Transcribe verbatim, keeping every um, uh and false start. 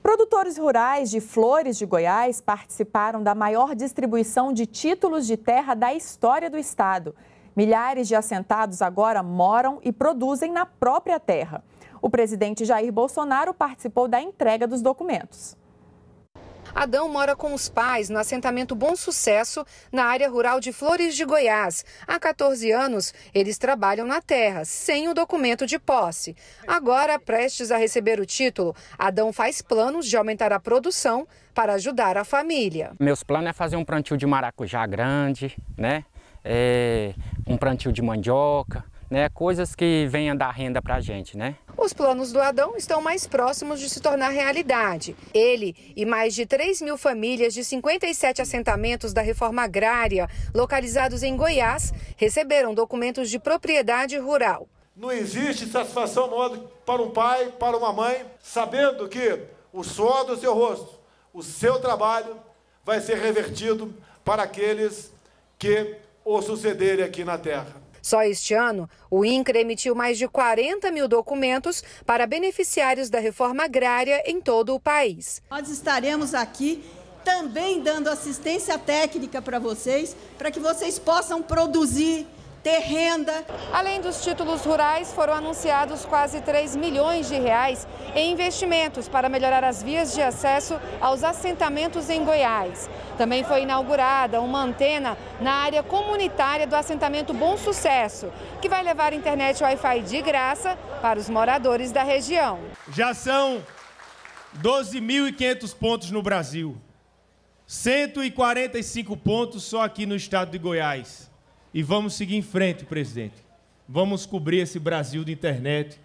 Produtores rurais de Flores de Goiás participaram da maior distribuição de títulos de terra da história do estado. Milhares de assentados agora moram e produzem na própria terra. O presidente Jair Bolsonaro participou da entrega dos documentos. Adão mora com os pais no assentamento Bom Sucesso, na área rural de Flores de Goiás. Há quatorze anos, eles trabalham na terra, sem o documento de posse. Agora, prestes a receber o título, Adão faz planos de aumentar a produção para ajudar a família. Meus planos é fazer um plantio de maracujá grande, né? É, um plantio de mandioca, né? Coisas que venham dar renda para a gente, né? Os planos do Adão estão mais próximos de se tornar realidade. Ele e mais de três mil famílias de cinquenta e sete assentamentos da reforma agrária, localizados em Goiás, receberam documentos de propriedade rural. Não existe satisfação maior para um pai, para uma mãe, sabendo que o suor do seu rosto, o seu trabalho, vai ser revertido para aqueles que o sucederem aqui na terra. Só este ano, o INCRA emitiu mais de quarenta mil documentos para beneficiários da reforma agrária em todo o país. Nós estaremos aqui também dando assistência técnica para vocês, para que vocês possam produzir, ter renda. Além dos títulos rurais, foram anunciados quase três milhões de reais em investimentos para melhorar as vias de acesso aos assentamentos em Goiás. Também foi inaugurada uma antena na área comunitária do assentamento Bom Sucesso, que vai levar internet Wi-Fi de graça para os moradores da região. Já são doze mil e quinhentos pontos no Brasil, cento e quarenta e cinco pontos só aqui no estado de Goiás. E vamos seguir em frente, presidente. Vamos cobrir esse Brasil de internet